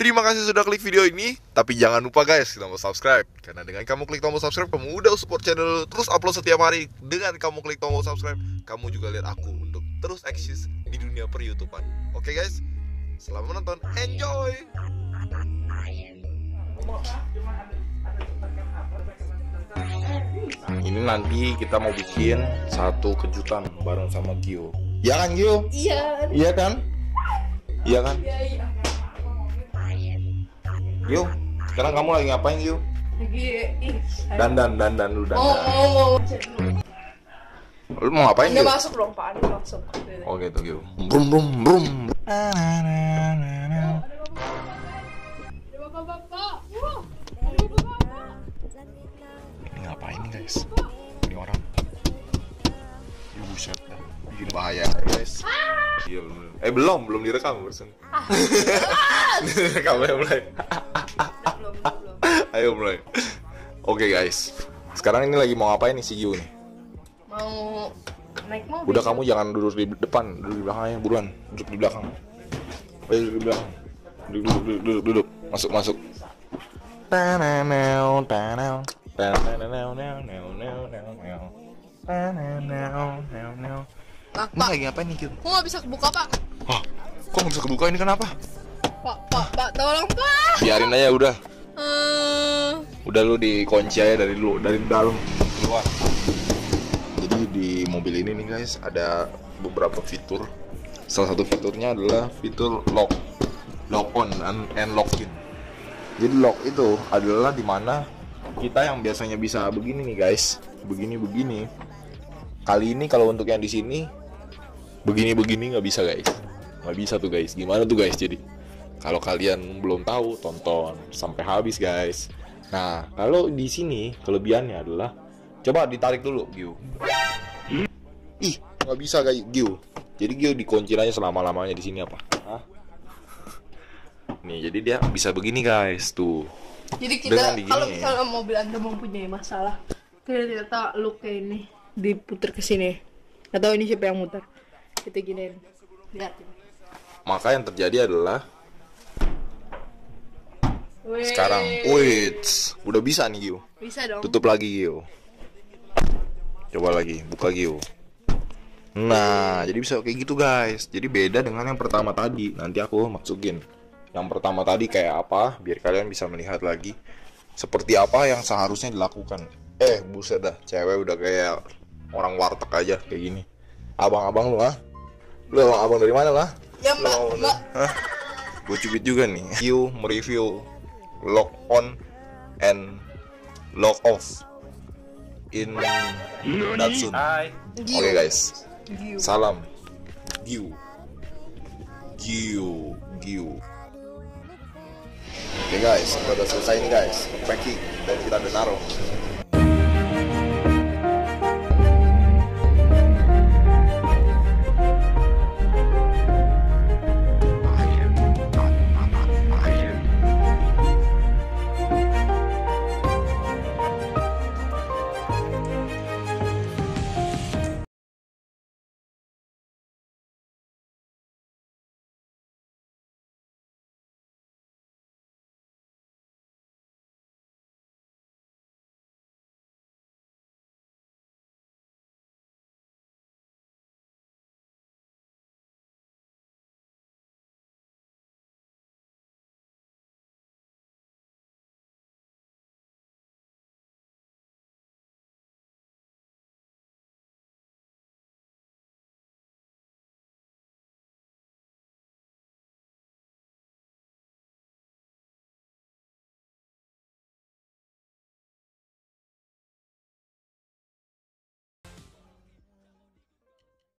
Terima kasih sudah klik video ini. Tapi jangan lupa guys, tombol subscribe. Karena dengan kamu klik tombol subscribe, kamu udah support channel terus upload setiap hari. Dengan kamu klik tombol subscribe, kamu juga lihat aku untuk terus eksis di dunia per YouTubean. Oke guys, selamat menonton, enjoy. Ini nanti kita mau bikin satu kejutan bareng sama Gio. Ya kan Gio? Iya. Iya kan? Iya kan? Iya. Gio, sekarang kamu lagi ngapain Gio? Lagi Dandan lu dandan. mau. Lu mau ngapain Anda Gio? masuk dong Pak, Anda masuk. Oh gitu Gio. Brum brum brum. Ini ngapain nih guys? Ini orang. Ya buset dah. Bikin bahaya guys. Iya belum direkam barusan. Direkam ya mulai. Belum. Ayo mulai. Oke guys. Sekarang ini lagi mau ngapain nih si Gio nih? Mau naik mobil. Udah kamu jangan duduk di depan, duduk di belakang aja buruan. Duduk di belakang. Ayo duduk di belakang. Duduk. Masuk. Pak, Ini lagi ngapain nih Gio? kok nggak bisa kebuka Pak? Hah? Kok nggak bisa kebuka ini kenapa? Pak, tolong Pak. Biarin aja udah. Udah lu dikunci aja dari dalam keluar. Jadi di mobil ini nih guys ada beberapa fitur. Salah satu fiturnya adalah fitur lock on and lock in. Jadi lock itu adalah dimana kita yang biasanya bisa begini nih guys, begini. Kali ini kalau untuk yang di sini begini nggak bisa guys, nggak bisa tuh guys. Gimana tuh guys? Jadi kalau kalian belum tahu, tonton sampai habis guys. Nah, kalau di sini kelebihannya adalah coba ditarik dulu, Gio. Ih, nggak bisa guys, Gio. Jadi Gio dikunci aja selama-lamanya di sini apa? Hah? Nih, jadi dia bisa begini guys, tuh. Jadi Dengan kita digini. kalau misalnya mobil Anda mempunyai masalah, ternyata look kayak ini diputer ke sini. Atau ini siapa yang muter? Kita giniin. Lihat. Maka yang terjadi adalah Wih. sekarang, wait, udah bisa nih Gio. Bisa dong. Tutup lagi Gio. Coba lagi, buka Gio. Nah, jadi bisa kayak gitu guys. Jadi beda dengan yang pertama tadi. Nanti aku masukin yang pertama tadi kayak apa, biar kalian bisa melihat lagi seperti apa yang seharusnya dilakukan. Buset dah, cewek udah kayak orang warteg aja kayak gini. Abang-abang lu ah? Lu abang dari mana lah? Ya Mbak. Gue cubit juga nih. Gio mereview lock on and lock off in Datsun. Oke guys. Gio. Salam Gio. Oke guys, kita udah selesai nih guys. Packing dan kita udah naruh.